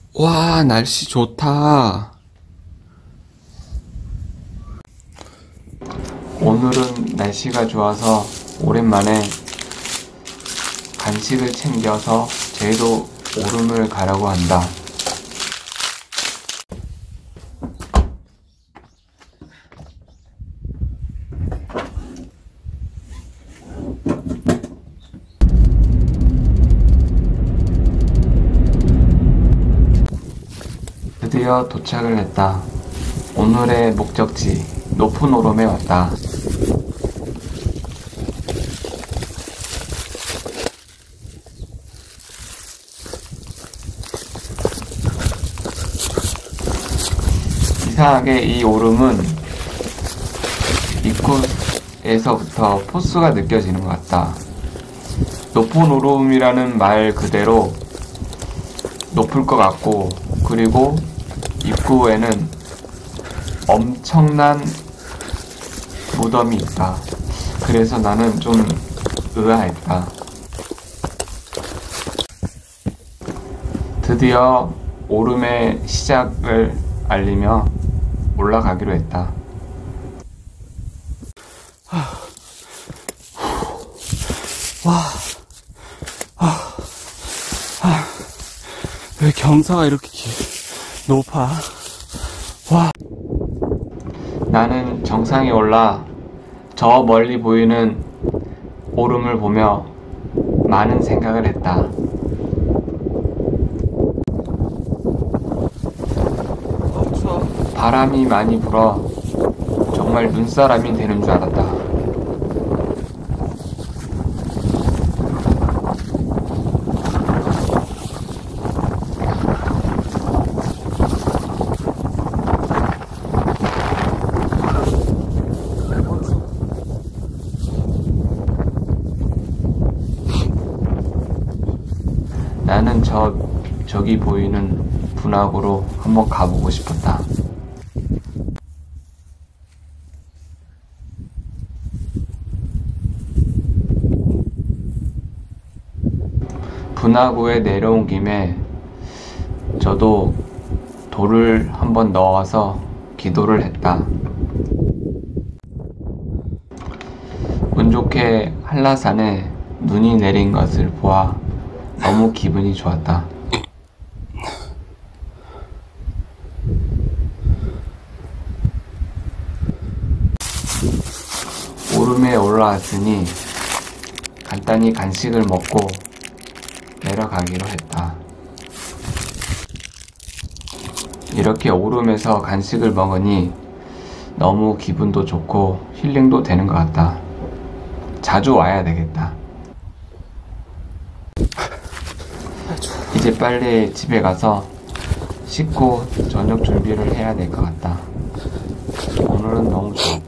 와, 날씨 좋다. 오늘은 날씨가 좋아서 오랜만에 간식을 챙겨서 제도 오름을 가려고 한다. 드디어 도착을 했다. 오늘의 목적지 높은 오름에 왔다. 이상하게 이 오름은 입구에서부터 포스가 느껴지는 것 같다. 높은 오름이라는 말 그대로 높을 것 같고, 그리고 입구에는 엄청난 무덤이 있다. 그래서 나는 좀 의아했다. 드디어 오름의 시작을 알리며 올라가기로 했다. 왜 경사가 이렇게 높아? 와. 나는 정상에 올라 저 멀리 보이는 오름을 보며 많은 생각을 했다. 바람이 많이 불어 정말 눈사람이 되는 줄 알았다. 나는 저기 보이는 분화구로 한번 가보고 싶었다. 분화구에 내려온 김에 저도 돌을 한번 넣어서 기도를 했다. 운 좋게 한라산에 눈이 내린 것을 보아 너무 기분이 좋았다. 오름에 올라왔으니 간단히 간식을 먹고 내려가기로 했다. 이렇게 오름에서 간식을 먹으니 너무 기분도 좋고 힐링도 되는 것 같다. 자주 와야 되겠다. 이제 빨리 집에 가서 씻고 저녁 준비를 해야 될 것 같다. 오늘은 너무 좋아.